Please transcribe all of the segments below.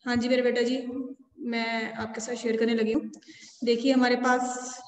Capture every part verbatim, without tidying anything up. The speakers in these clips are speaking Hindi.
हाँ जी मेरे बेटा जी, मैं आपके साथ शेयर करने लगी हूँ। देखिए हमारे पास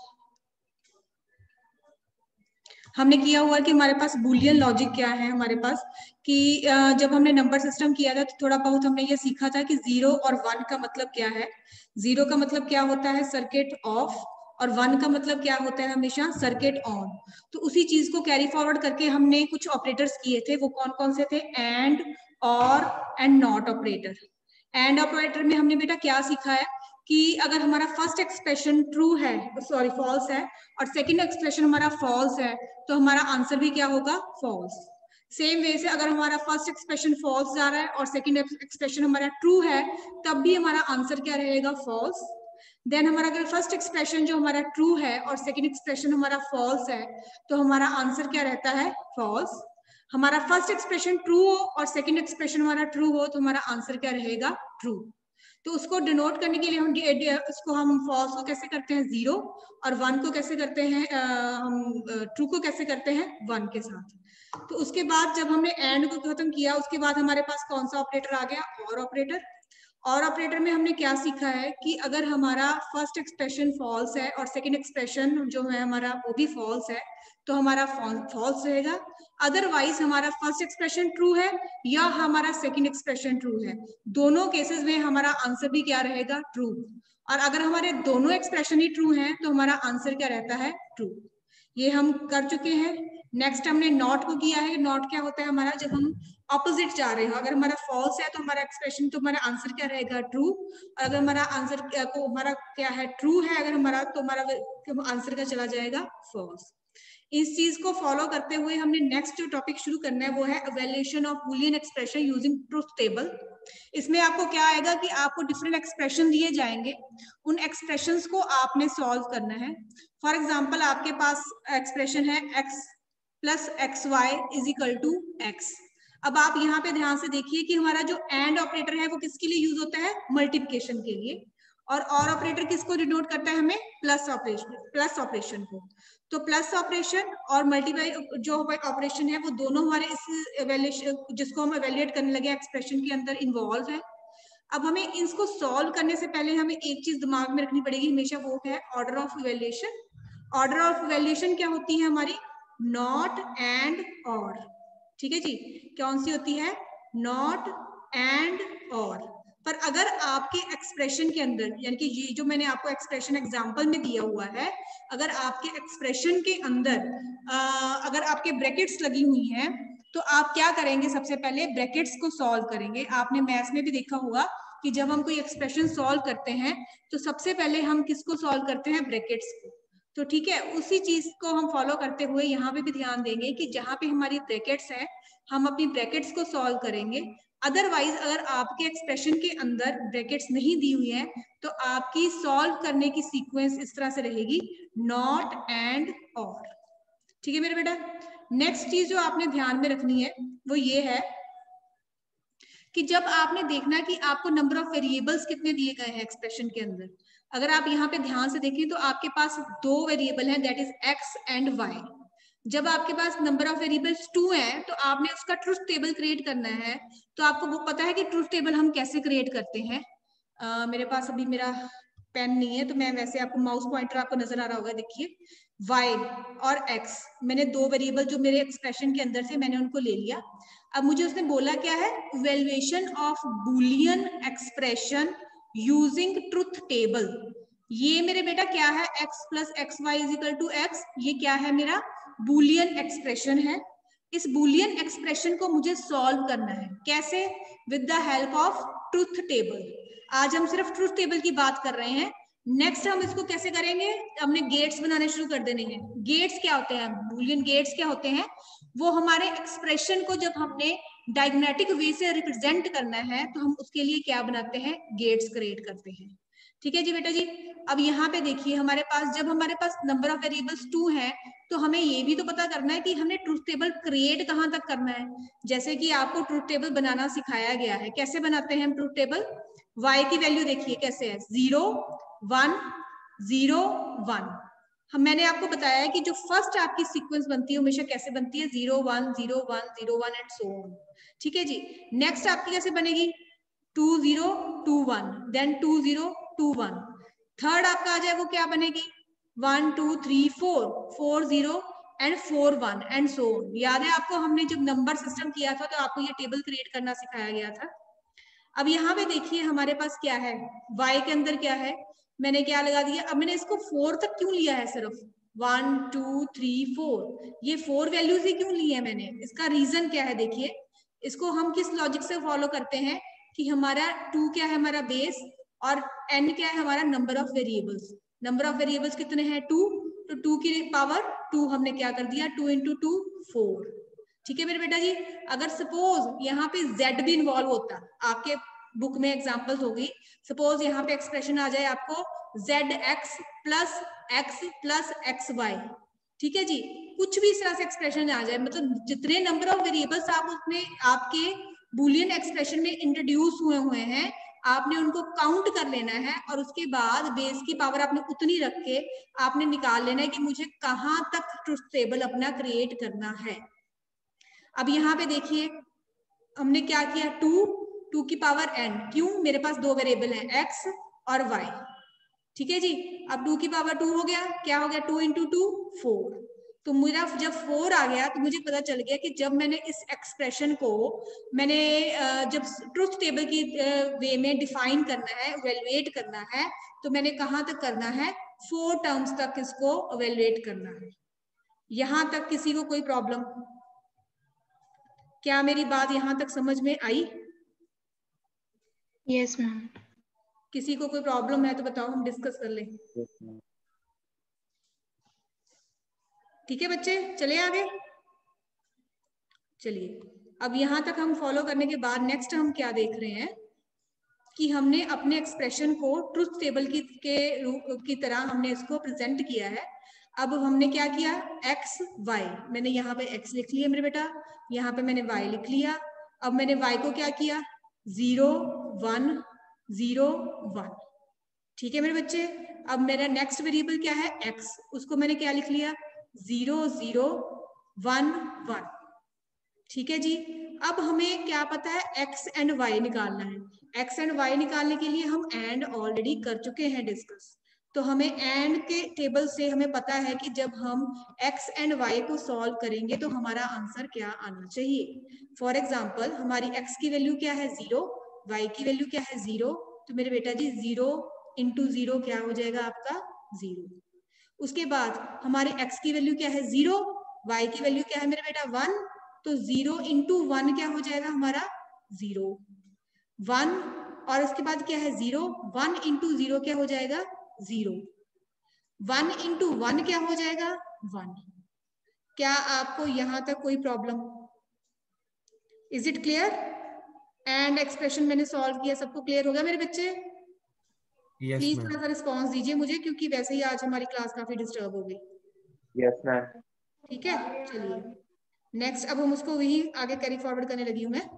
हमने किया हुआ कि हमारे पास बूलियन लॉजिक क्या है हमारे पास कि जब हमने नंबर सिस्टम किया था तो थोड़ा बहुत हमने ये सीखा था कि जीरो और वन का मतलब क्या है। जीरो का मतलब क्या होता है, सर्किट ऑफ, और वन का मतलब क्या होता है, हमेशा सर्किट ऑन। तो उसी चीज को कैरी फॉरवर्ड करके हमने कुछ ऑपरेटर्स किए थे। वो कौन कौन से थे? एंड, और and not operator. And operator में हमने बेटा क्या सीखा है कि अगर हमारा फर्स्ट एक्सप्रेशन ट्रू है, सॉरी फॉल्स है, और सेकंड एक्सप्रेशन हमारा फॉल्स है, तो हमारा आंसर भी क्या होगा? फॉल्स। सेम वे से अगर हमारा फर्स्ट एक्सप्रेशन फॉल्स जा रहा है और सेकंड एक्सप्रेशन हमारा ट्रू है, तब भी हमारा आंसर क्या रहेगा? फॉल्स। देन हमारा अगर फर्स्ट एक्सप्रेशन जो हमारा ट्रू है और सेकंड एक्सप्रेशन हमारा फॉल्स है, तो हमारा आंसर क्या रहता है? फॉल्स। हमारा फर्स्ट एक्सप्रेशन ट्रू हो और सेकंड एक्सप्रेशन हमारा ट्रू हो, तो हमारा आंसर क्या रहेगा? ट्रू। तो उसको डिनोट करने के लिए हम इसको हम फॉल्स को कैसे करते हैं? जीरो, और वन को कैसे करते हैं? आ, हम ट्रू को कैसे करते हैं? वन के साथ। तो उसके बाद जब हमने एंड को खत्म किया, उसके बाद हमारे पास कौन सा ऑपरेटर आ गया? और ऑपरेटर। और ऑपरेटर में हमने क्या सीखा है कि अगर हमारा फर्स्ट एक्सप्रेशन फॉल्स है और सेकंड एक्सप्रेशन जो है हमारा वो भी फॉल्स है, तो हमारा फॉल्स रहेगा। अदरवाइज हमारा फर्स्ट एक्सप्रेशन ट्रू है या हमारा सेकंड एक्सप्रेशन ट्रू है, दोनों केसेस में हमारा आंसर भी क्या रहेगा? ट्रू। और अगर हमारे दोनों एक्सप्रेशन ही ट्रू हैं, तो हमारा आंसर क्या रहता है? ट्रू। ये हम कर चुके हैं। नेक्स्ट हमने नॉट को किया है। नॉट क्या होता है हमारा? जब हम ऑपोजिट जा रहे हो, अगर हमारा फॉल्स है तो हमारा एक्सप्रेशन, तो हमारा आंसर क्या रहेगा? ट्रू। और अगर हमारा आंसर को हमारा क्या है? ट्रू है अगर हमारा, तो हमारा आंसर क्या चला जाएगा? फॉल्स। इस चीज को फॉलो करते हुए हमने नेक्स्ट जो टॉपिक शुरू करना है वो है evaluation of Boolean expression using truth table. इसमें आपको क्या आएगा कि आपको डिफरेंट एक्सप्रेशन दिए जाएंगे, उन एक्सप्रेशंस को आपने सॉल्व करना है। फॉर एग्जांपल आपके पास एक्सप्रेशन है x plus x y is equal to x. अब आप यहाँ पे ध्यान से देखिए कि हमारा जो एंड ऑपरेटर है वो किसके लिए यूज होता है? मल्टीप्लिकेशन के लिए। और और ऑपरेटर किसको डिनोट करता है? हमें प्लस ऑपरेशन, प्लस ऑपरेशन को। तो प्लस ऑपरेशन और मल्टीप्लाई जो ऑपरेशन है वो दोनों हमारे इस इवैल्यूएशन, जिसको हम इवैल्यूएट करने लगे एक्सप्रेशन के अंदर, इन्वॉल्व है। अब हमें इसको सॉल्व करने से पहले हमें एक चीज दिमाग में रखनी पड़ेगी हमेशा, वो है order of evaluation. Order of evaluation क्या होती है हमारी? नॉट एंड और। ठीक है जी, कौन सी होती है? नॉट एंड और। पर अगर आपके एक्सप्रेशन के अंदर, यानी कि ये जो मैंने आपको एक्सप्रेशन एग्जांपल में दिया हुआ है, अगर आपके एक्सप्रेशन के अंदर आ, अगर आपके ब्रैकेट्स लगी हुई हैं, तो आप क्या करेंगे? सबसे पहले ब्रैकेट्स को सॉल्व करेंगे। आपने मैथ्स में भी देखा होगा कि जब हम कोई एक्सप्रेशन सॉल्व करते हैं तो सबसे पहले हम किसको सॉल्व करते हैं? ब्रैकेट्स को। तो ठीक है, उसी चीज को हम फॉलो करते हुए यहाँ पे भी ध्यान देंगे कि जहां पे हमारी ब्रैकेट्स है हम अपनी ब्रैकेट्स को सॉल्व करेंगे। अदरवाइज अगर आपके एक्सप्रेशन के अंदर ब्रैकेट्स नहीं दी हुई है, तो आपकी सॉल्व करने की सीक्वेंस इस तरह से रहेगी, नॉट एंड और। ठीक है मेरे बेटा। नेक्स्ट चीज जो आपने ध्यान में रखनी है वो ये है कि जब आपने देखना कि आपको नंबर ऑफ वेरिएबल्स कितने दिए गए हैं एक्सप्रेशन के अंदर, अगर आप यहाँ पे ध्यान से देखें तो आपके पास दो वेरिएबल हैं, that is x and y. जब आपके पास नंबर ऑफ वेरिएबल्स टू है तो आपने उसका ट्रुथ टेबल क्रिएट करना है। तो आपको वो पता है कि ट्रुथ टेबल हम कैसे क्रिएट करते हैं? uh, मेरे पास अभी मेरा पेन नहीं है, तो मैं वैसे आपको माउस पॉइंटर आपको नजर आ रहा होगा, देखिए y और x, मैंने दो वेरिएबल जो मेरे एक्सप्रेशन के अंदर थे मैंने उनको ले लिया। अब मुझे उसने बोला क्या है? Evaluation of Boolean expression using truth table. ये मेरे बेटा क्या है? x plus x y is equal to x. ये क्या है? मेरा बूलियन एक्सप्रेशन है। इस बूलियन एक्सप्रेशन को मुझे सॉल्व करना है। कैसे? With the help of truth table. आज हम सिर्फ ट्रुथ टेबल की बात कर रहे हैं। नेक्स्ट हम इसको कैसे करेंगे? हमने गेट्स बनाने शुरू कर देने हैं। गेट्स क्या होते हैं? बूलियन गेट्स क्या होते हैं? वो हमारे एक्सप्रेशन को जब हमने डायग्नेटिक वे से रिप्रेजेंट करना है तो हम उसके लिए क्या बनाते हैं? गेट्स क्रिएट करते हैं। ठीक है जी बेटा जी। अब यहाँ पे देखिए हमारे पास, जब हमारे पास नंबर ऑफ वेरिएबल्स टू है, तो हमें ये भी तो पता करना है कि हमने ट्रुथ टेबल क्रिएट कहाँ तक करना है। जैसे कि आपको ट्रुथ टेबल बनाना सिखाया गया है। कैसे बनाते हैं हम ट्रुथ टेबल? y की वैल्यू देखिए कैसे है, जीरो वन जीरो वन। हम मैंने आपको बताया है कि जो फर्स्ट आपकी सीक्वेंस बनती है हमेशा कैसे बनती है? Zero one zero one zero one and so on. ठीक है जी। नेक्स्ट आपकी कैसे बनेगी? Two zero two one, then two zero two one. Third आपका आ जाए वो क्या बनेगी, one two three four, four zero and four one and so on. याद है आपको, हमने जब नंबर सिस्टम किया था तो आपको ये टेबल क्रिएट करना सिखाया गया था। अब यहाँ पे देखिए हमारे पास क्या है, y के अंदर क्या है, मैंने क्या लगा दिया, अब मैंने इसको फोर तक क्यों लिया है, सिर्फ वन टू थ्री फोर, ये फोर वैल्यूज ही क्यों ली है मैंने, इसका रीजन क्या है। देखिए इसको हम किस लॉजिक से फॉलो करते हैं कि हमारा टू क्या है, हमारा बेस, और n क्या है, हमारा number of variables. Number of variables कितने हैं, टू, तो टू की पावर टू हमने क्या कर दिया, टू इंटू टू फोर। ठीक है मेरे बेटा जी। अगर सपोज यहाँ पे z भी इन्वॉल्व होता, आपके बुक में एग्जांपल्स होगी, सपोज यहाँ पे एक्सप्रेशन आ जाए आपको z x plus x plus x y, ठीक है जी, कुछ भी इस तरह से एक्सप्रेशन आ जाए, मतलब जितने नंबर ऑफ वेरिएबल्स आप उसमें आपके बुलियन एक्सप्रेशन में इंट्रोड्यूस हुए हुए हैं, आपने उनको काउंट कर लेना है और उसके बाद बेस की पावर आपने उतनी रख के आपने निकाल लेना है कि मुझे कहाँ तक ट्रुथ टेबल अपना क्रिएट करना है। अब यहाँ पे देखिए हमने क्या किया, टू, टू की पावर एन, क्यों, मेरे पास दो वेरिएबल हैं एक्स और वाई, ठीक है जी। अब टू की पावर टू हो गया, क्या हो गया, टू इंटू टू फोर। तो मेरा जब फोर आ गया तो मुझे पता चल गया कि जब मैंने इस एक्सप्रेशन को मैंने जब ट्रुथ टेबल की वे में डिफाइन करना है, इवेलुएट करना है, तो मैंने कहाँ तक करना है, फोर टर्म्स तक इसको इवेलुएट करना है। यहां तक किसी को कोई प्रॉब्लम, क्या मेरी बात यहां तक समझ में आई? Yes ma'am. किसी को कोई प्रॉब्लम है तो बताओ, हम डिस्कस कर लें। ठीक है बच्चे, चले आगे। चलिए अब यहां तक हम फॉलो करने के बाद नेक्स्ट हम क्या देख रहे हैं कि हमने अपने एक्सप्रेशन को ट्रुथ टेबल की के रूप की तरह हमने इसको प्रेजेंट किया है। अब हमने क्या किया, x y, मैंने यहाँ पे x लिख लिया मेरे बेटा, यहाँ पे मैंने y लिख लिया। अब मैंने y को क्या किया, जीरो वन जीरो वन, ठीक है मेरे बच्चे। अब मेरा नेक्स्ट वेरिएबल क्या है, x, उसको मैंने क्या लिख लिया, जीरो जीरो वन वन, ठीक है जी। अब हमें क्या पता है, x एंड y निकालना है। x एंड y निकालने के लिए हम एंड ऑलरेडी कर चुके हैं डिस्कस, तो हमें एंड के टेबल से हमें पता है कि जब हम x एंड y को सॉल्व करेंगे तो हमारा आंसर क्या आना चाहिए। फॉर एग्जाम्पल हमारी x की वैल्यू क्या है, जीरो, y की वैल्यू क्या है, जीरो, तो मेरे बेटा जी जीरो इंटू जीरो क्या हो जाएगा आपका, जीरो। उसके बाद हमारे x की वैल्यू क्या है, जीरो, y की वैल्यू क्या है मेरे बेटा, वन, तो जीरो इंटू वन क्या हो जाएगा हमारा, जीरो, वन, और उसके बाद क्या है जीरो, वन इंटू जीरो क्या हो जाएगा, जीरो, वन इंटू वन क्या हो जाएगा, वन। क्या आपको यहां तक कोई problem, is it clear? And expression मैंने सॉल्व किया, सबको क्लियर हो गया मेरे बच्चे? प्लीज थोड़ा सा रिस्पॉन्स दीजिए मुझे, क्योंकि वैसे ही आज हमारी क्लास काफी डिस्टर्ब हो गई। Yes ma'am. ठीक है, चलिए नेक्स्ट, अब हम उसको वही आगे कैरी फॉरवर्ड करने लगी हूँ मैं।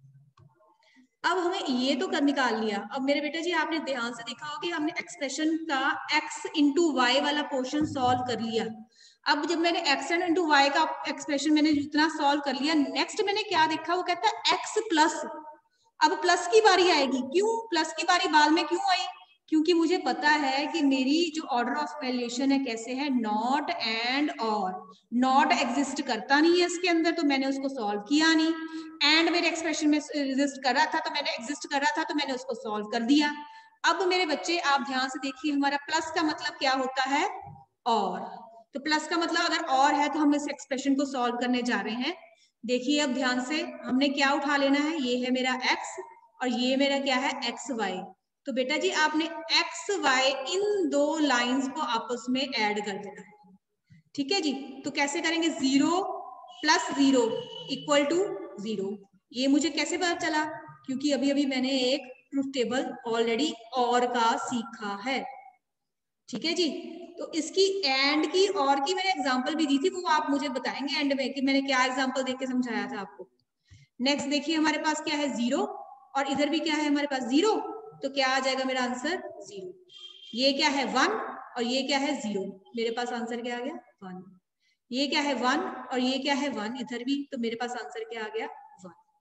अब हमें ये तो कर निकाल लिया। अब मेरे बेटा जी आपने ध्यान से देखा होगा कि हमने एक्सप्रेशन का x इंटू वाई वाला पोर्शन सॉल्व कर लिया। अब जब मैंने x इंटू वाई का एक्सप्रेशन मैंने जितना सॉल्व कर लिया, नेक्स्ट मैंने क्या देखा, वो कहता है x प्लस। अब प्लस की बारी आएगी, क्यों प्लस की बारी बाद में क्यों आई, क्योंकि मुझे पता है कि मेरी जो ऑर्डर ऑफ वैल्यूएशन है कैसे है, नॉट एंड और, नॉट एग्जिस्ट करता नहीं है इसके अंदर, तो मैंने उसको सॉल्व किया नहीं। एंड मेरे एक्सप्रेशन में एग्जिस्ट कर रहा था, तो मैंने एग्जिस्ट कर रहा था तो मैंने उसको सॉल्व कर दिया। अब मेरे बच्चे आप ध्यान से देखिए, हमारा प्लस का मतलब क्या होता है, और, तो प्लस का मतलब अगर और है तो हम इस एक्सप्रेशन को सॉल्व करने जा रहे हैं। देखिए अब ध्यान से, हमने क्या उठा लेना है, ये है मेरा x और ये मेरा क्या है, एक्स वाई। तो बेटा जी आपने एक्स वाई इन दो लाइंस को आपस में ऐड कर देना है, ठीक है जी। तो कैसे करेंगे, zero plus zero equal to zero. ये मुझे कैसे पता चला, क्योंकि अभी अभी मैंने एक ट्रुथ टेबल ऑलरेडी और का सीखा है, ठीक है जी। तो इसकी एंड की और की मैंने एग्जांपल भी दी थी, वो आप मुझे बताएंगे एंड में कि मैंने क्या एग्जांपल देके समझाया था आपको। नेक्स्ट देखिए हमारे पास क्या है, जीरो, और इधर भी क्या है हमारे पास, जीरो, तो क्या आ जाएगा मेरा आंसर, जीरो। ये क्या है, वन, और ये क्या है, जीरो, मेरे पास आंसर क्या आ गया, वन। ये क्या है, वन, और ये क्या है, वन इधर भी, तो मेरे पास आंसर क्या आ गया, वन।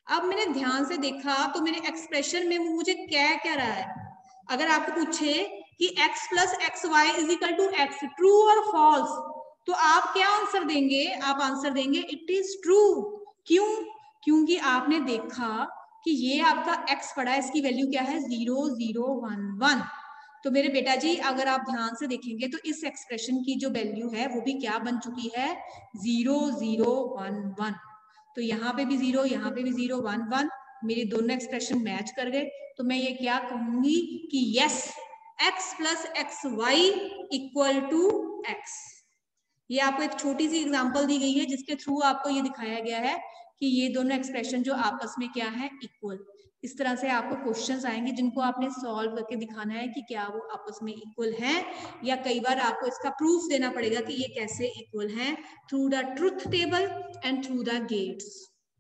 अब मैंने ध्यान से देखा तो मेरे एक्सप्रेशन में वो मुझे क्या क्या रहा है। अगर आपको पूछे कि x plus x y is equal to x, true और फॉल्स, तो आप क्या आंसर देंगे? आप आंसर देंगे इट इज ट्रू। क्यों? क्योंकि आपने देखा कि ये आपका x पड़ा है, इसकी वैल्यू क्या है? Zero zero one one. तो मेरे बेटा जी अगर आप ध्यान से देखेंगे तो इस एक्सप्रेशन की जो वैल्यू है वो भी क्या बन चुकी है? Zero zero one one. तो यहाँ पे भी जीरो, यहाँ पे भी जीरो, वन वन, मेरे दोनों एक्सप्रेशन मैच कर गए। तो मैं ये क्या कहूंगी कि yes, x plus x y equal to x. ये आपको एक छोटी सी एग्जांपल दी गई है जिसके थ्रू आपको ये दिखाया गया है कि ये दोनों एक्सप्रेशन जो आपस में क्या है? इक्वल। इस तरह से आपको क्वेश्चंस आएंगे जिनको आपने सॉल्व करके दिखाना है कि क्या वो आपस में इक्वल हैं, या कई बार आपको इसका प्रूफ देना पड़ेगा कि ये कैसे इक्वल हैं, through the truth table and through the gates.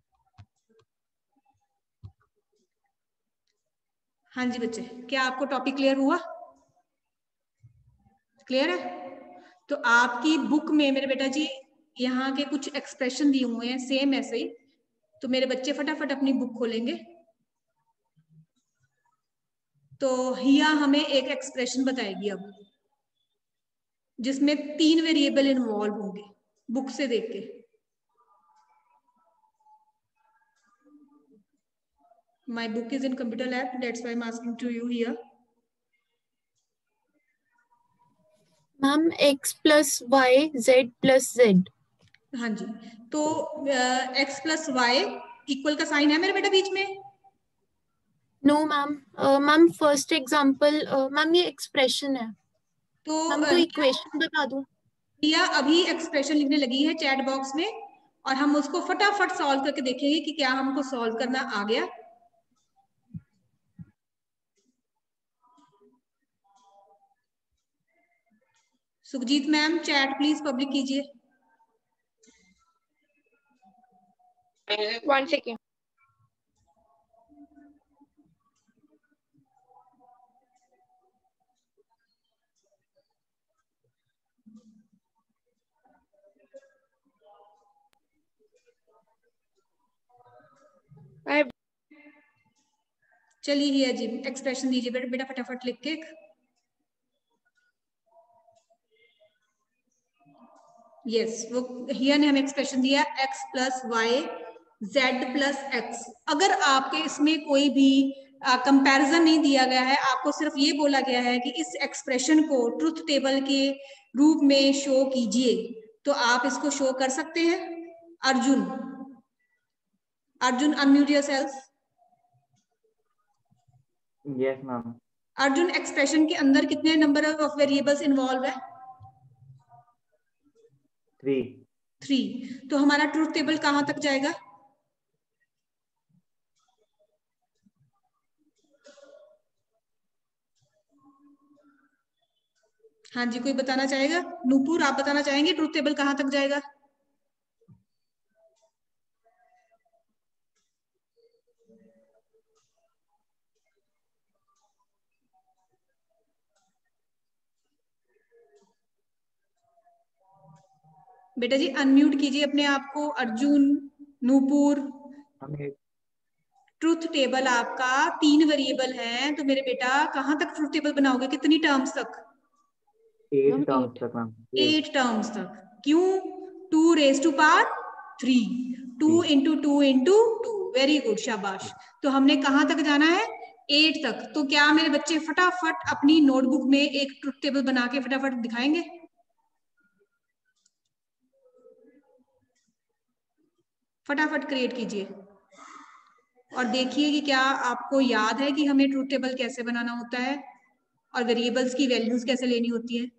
हाँ जी बच्चे, क्या आपको टॉपिक क्लियर हुआ? क्लियर है? तो आपकी बुक में मेरे बेटा जी यहाँ के कुछ एक्सप्रेशन दिए हुए हैं सेम ऐसे ही। तो मेरे बच्चे फटाफट अपनी बुक खोलेंगे। तो हिया हमें एक एक्सप्रेशन बताएगी अब, जिसमें तीन वेरिएबल इन्वॉल्व होंगे, बुक से देख के। My book is in computer lab, that's why I'm asking to you here. Ma'am x plus y z plus z. हाँ जी, तो x प्लस वाई इक्वल का साइन है मेरे बेटा बीच में? No ma'am, ma'am first example, ma'am ये एक्सप्रेशन है। तो मैम uh, कोई इक्वेशन बता दूं? हिया अभी एक्सप्रेशन लिखने लगी है चैट बॉक्स में, और हम उसको फटाफट सॉल्व करके देखेंगे कि क्या हमको सॉल्व करना आ गया। Sukhjeet ma'am chat please public कीजिए। One second. चलिए हिया जी एक्सप्रेशन दीजिए बेटा, बेटा फटाफट लिख के। यस, वो हिया ने हमें एक्सप्रेशन दिया x plus y z plus x. अगर आपके इसमें कोई भी कंपैरिजन नहीं दिया गया है, आपको सिर्फ ये बोला गया है कि इस एक्सप्रेशन को ट्रुथ टेबल के रूप में शो कीजिए, तो आप इसको शो कर सकते हैं। Arjun, Arjun unmute yourself. Yes ma'am. Arjun expression के अंदर कितने नंबर ऑफ वेरिएबल्स इन्वॉल्व है? थ्री। थ्री। तो हमारा ट्रुथ टेबल कहां तक जाएगा? हाँ जी, कोई बताना चाहेगा? नूपुर आप बताना चाहेंगे ट्रुथ टेबल कहां तक जाएगा? बेटा जी अनम्यूट कीजिए अपने आप को। अर्जुन, नूपुर। ट्रुथ टेबल आपका तीन वेरिएबल है, तो मेरे बेटा कहां तक ट्रुथ टेबल बनाओगे? कितनी टर्म्स तक? एट टर्म्स तक मैम। एट टर्म्स तक। क्यों? Two raise to power three, two into two into two. Very good, शाबाश। तो हमने कहां तक जाना है? एट तक। तो क्या मेरे बच्चे फटाफट अपनी नोटबुक में एक ट्रुथ टेबल बना के फटाफट दिखाएंगे? फटाफट क्रिएट कीजिए और देखिए कि क्या आपको याद है कि हमें ट्रुथ टेबल कैसे बनाना होता है और वेरिएबल्स की वैल्यूज कैसे लेनी होती है।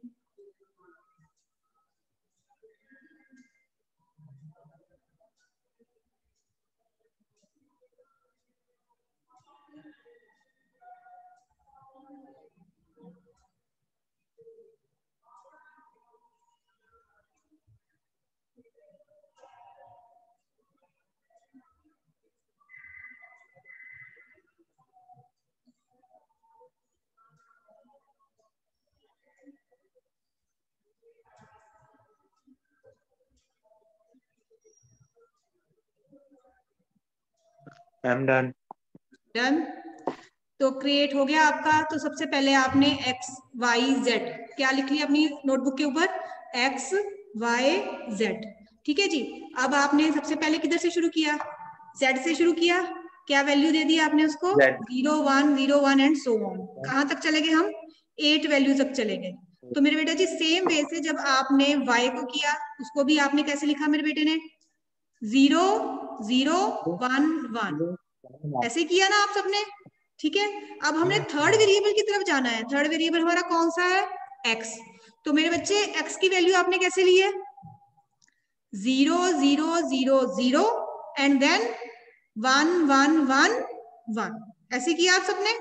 Ma'am done. डन। तो क्रिएट हो गया आपका। तो सबसे पहले आपने एक्स वाई जेड क्या लिख लिया अपनी नोटबुक के ऊपर, एक्स वाई जेड। ठीक है जी। अब आपने सबसे पहले किधर से शुरू किया, जेड से शुरू किया। क्या वैल्यू दे दी आपने उसको, zero one zero one and so on. कहां तक चले गए हम, एट वैल्यू तक चले गए। तो मेरे बेटा जी सेम वे से जब आपने वाई को किया, उसको भी आपने कैसे लिखा मेरे बेटे ने, जीरो जीरो वन वन, ऐसे किया ना आप सबने। ठीक है। अब हमने थर्ड वेरिएबल की तरफ जाना है। थर्ड वेरिएबल हमारा कौन सा है, एक्स। तो मेरे बच्चे एक्स की वैल्यू आपने कैसे ली है, zero zero zero zero and then one one one one, ऐसे किया आप सबने।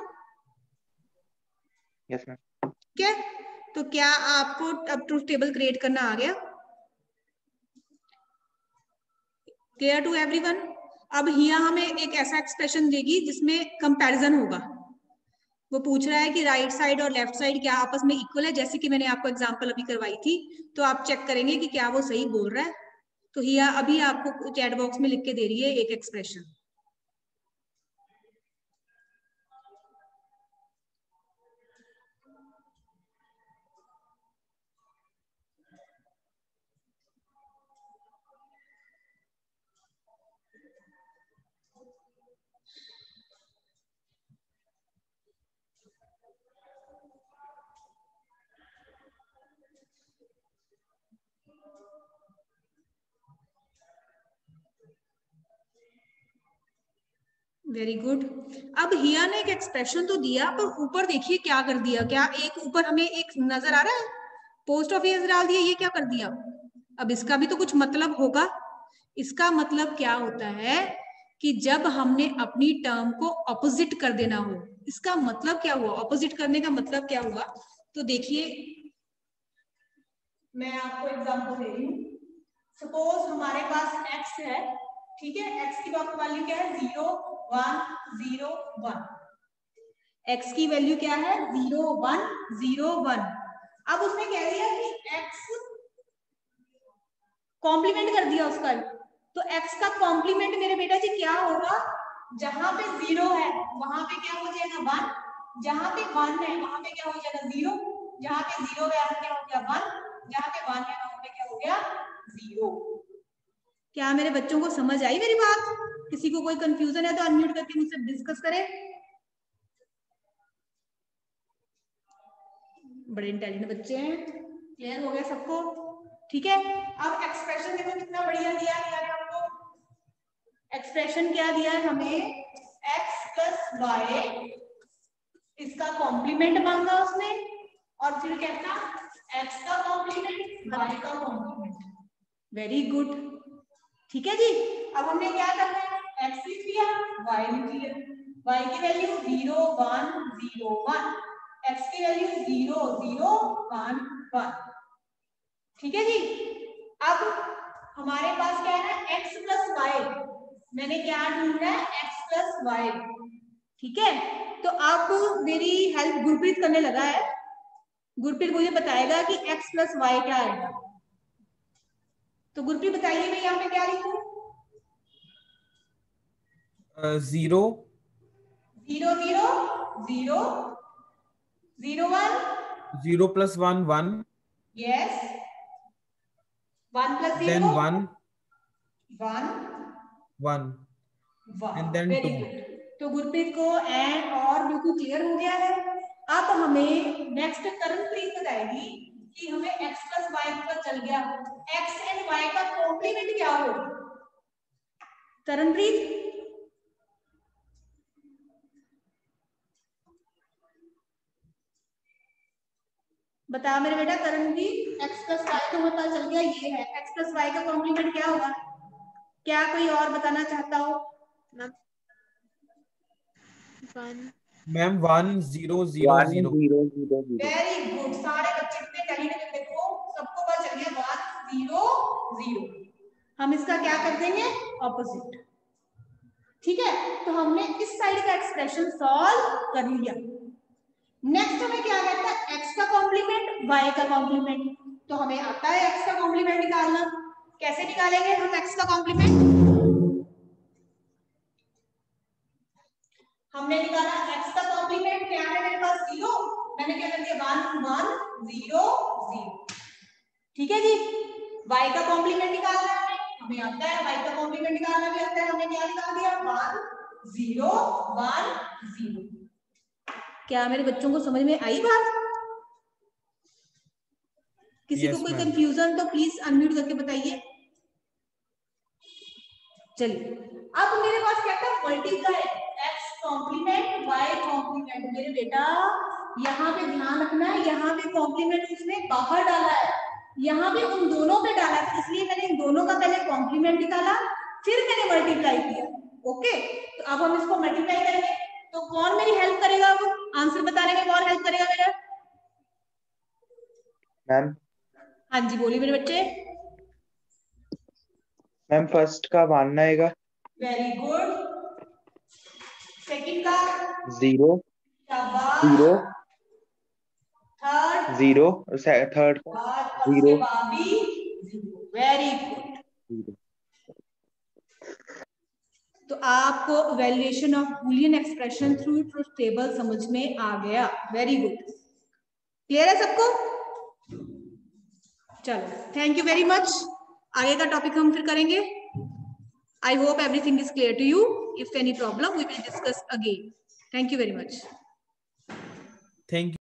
Yes ma'am. ठीक है। तो क्या आपको अब ट्रूथ टेबल क्रिएट करना आ गया, क्लियर टू एवरीवन। अब हिया हमें एक ऐसा एक्सप्रेशन देगी जिसमें कंपैरिजन होगा। वो पूछ रहा है कि राइट साइड और लेफ्ट साइड क्या आपस में इक्वल है, जैसे कि मैंने आपको एग्जांपल अभी करवाई थी। तो आप चेक करेंगे कि क्या वो सही बोल रहा है। तो हिया अभी आपको चैट बॉक्स में लिख के दे रही है एक एक्सप्रेशन। Very good. अब हिया ने एक एक्सप्रेशन तो दिया, पर ऊपर देखिए क्या कर दिया। क्या एक ऊपर हमें एक नजर आ रहा है, पोस्ट ऑफिस डाल दिया, ये क्या कर दिया। अब इसका भी तो कुछ मतलब होगा। इसका मतलब क्या होता है कि जब हमने अपनी टर्म को ऑपोजिट कर देना हो, इसका मतलब क्या हुआ, ऑपोजिट करने का मतलब क्या हुआ। तो देखिए मैं आपको एग्जांपल दे रही हूँ। सपोज हमारे पास x है, ठीक है। x की वैल्यू क्या है, zero one zero one. x की वैल्यू क्या है, जीरो वन जीरो वन। अब उसने कह दिया कि x कॉम्प्लीमेंट कर दिया उसका। तो x का कॉम्प्लीमेंट मेरे बेटा जी क्या होगा, जहां पे जीरो है वहां पे क्या हो जाएगा वन, जहां पे वन है वहां पे क्या हो जाएगा जीरो, जहां पे जीरो है वहां क्या हो गया वन, जहां पे वन है वहां पे क्या हो गया जीरो। क्या मेरे बच्चों को समझ आई मेरी बात। किसी को कोई कंफ्यूजन है तो अनम्यूट करके मुझसे डिस्कस करें। बड़े इंटेलिजेंट बच्चे हैं। क्लियर हो गया सबको, ठीक है। अब एक्सप्रेशन देखो कितना बढ़िया दिया है यार आपको। एक्सप्रेशन क्या दिया है हमें, x प्लस वाई, इसका कॉम्प्लीमेंट मांगा उसने, और फिर कहता x का कॉम्प्लीमेंट y का कॉम्प्लीमेंट। वेरी गुड, ठीक है जी। अब हमने क्या करना है, x लिख लिया, y लिख लिया। y की value zero one zero one, x की value zero zero one one, ठीक है जी। अब हमारे पास क्या है, x प्लस वाई, मैंने क्या ढूंढना है, x प्लस वाई, ठीक है। तो अब मेरी हेल्प गुरप्रीत करने लगा है। गुरप्रीत मुझे बताएगा कि x प्लस वाई क्या आएगा। तो गुरप्रीत बताइए मैं यहाँ पे क्या लिखूं, zero zero zero zero zero one, zero plus one one, yes, one plus then zero one one one one, and then very two. Good. तो गुरप्रीत को एंड और बिल्कुल क्लियर हो गया है। अब हमें नेक्स्ट कर्णप्रीत बताएगी कि हमें x प्लस वाई पता चल गया, x एंड y का कॉम्प्लीमेंट क्या होगा। कर्णप्रीत बता मेरे बेटा। कर्णप्रीत x प्लस वाई तो पता चल गया, ये है x प्लस वाई का कॉम्प्लीमेंट क्या होगा। क्या कोई और बताना चाहता हो। Ma'am one zero zero one zero. Zero zero zero. Very good, सारे बच्चे कितने टैलेंटेड देखो, सबको पता चल गया वन जीरो जीरो। हम इसका क्या कर देंगे, ऑपोजिट, ठीक है। तो हमने इस साइड का एक्सप्रेशन सॉल्व कर लिया। नेक्स्ट हमें क्या कहता है, x का कॉम्प्लीमेंट y का कॉम्प्लीमेंट। तो हमें आता है x का कॉम्प्लीमेंट निकालना। कैसे निकालेंगे हम x का कॉम्प्लीमेंट, हमने निकाला x का कॉम्प्लीमेंट क्या है मेरे पास जीरो, मैंने क्या कर दिया वन वन जीरो जीरो। ठीक है जी, y का कॉम्प्लीमेंट निकालना है हमें आता है, y का कॉम्प्लीमेंट निकालना भी आता है, हमने क्या निकाल दिया वन जीरो वन जीरो। क्या मेरे बच्चों को समझ में आई बात? किसी yes, को कोई ma'am. कंफ्यूजन तो प्लीज अनम्यूट करके बताइए। चलिए अब मेरे पास क्या था multiply x complement y complement. मेरे बेटा यहाँ पे ध्यान रखना है, यहाँ पे कॉम्प्लीमेंट उसने बाहर डाला है, यहाँ पे उन दोनों पे डाला है, इसलिए मैंने इन दोनों का पहले कॉम्प्लीमेंट निकाला फिर मैंने मल्टीप्लाई किया। ओके, तो अब हम इसको मल्टीप्लाई करेंगे, तो कौन मेरी हेल्प करेगा? अब आंसर बताने में कौन हेल्प करेगा मेरा? मैम हाँ जी बोलिए मेरे बच्चे। मैम फर्स्ट का वन आएगा, वेरी गुड। सेकंड का जीरो शाबाश। जीरो थर्ड जीरो, थर्ड का और जीरो उसके बाद भी जीरो। Very good. जीरो। तो आपको valuation of Boolean expression through truth table समझ में आ गया। वेरी गुड, क्लियर है सबको? चलो थैंक यू वेरी मच। आगे का टॉपिक हम फिर करेंगे। I hope everything is clear to you. If any problem we will discuss again. Thank you very much. Thank you.